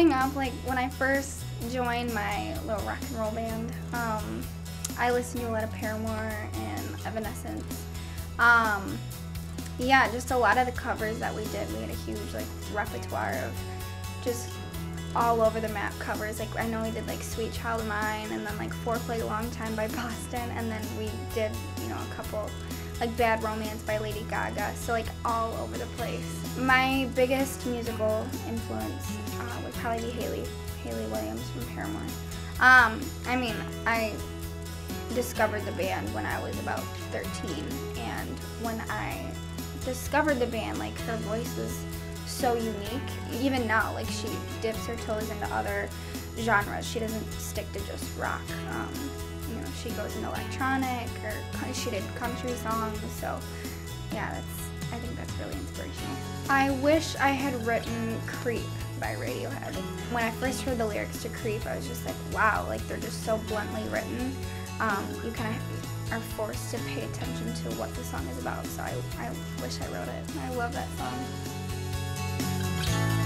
growing up, like when I first joined my little rock and roll band, I listened to a lot of Paramore and Evanescence. Yeah, just a lot of the covers that we did. We had a huge like repertoire of just all over the map covers. Like I know we did like Sweet Child of Mine, and then like Foreplay Long Time by Boston, and then we did, you know, a couple like Bad Romance by Lady Gaga. So like all over the place. My biggest musical influence would probably be Haley Williams from Paramore. I mean, I discovered the band when I was about 13, and when I discovered the band, like her voice was so unique. Even now, like she dips her toes into other genres. She doesn't stick to just rock. You know, she goes into electronic, or she did country songs. So yeah, I think that's really inspirational. I wish I had written Creep by Radiohead. When I first heard the lyrics to Creep, I was just like, wow, like they're just so bluntly written. You kind of are forced to pay attention to what the song is about. So I wish I wrote it. I love that song.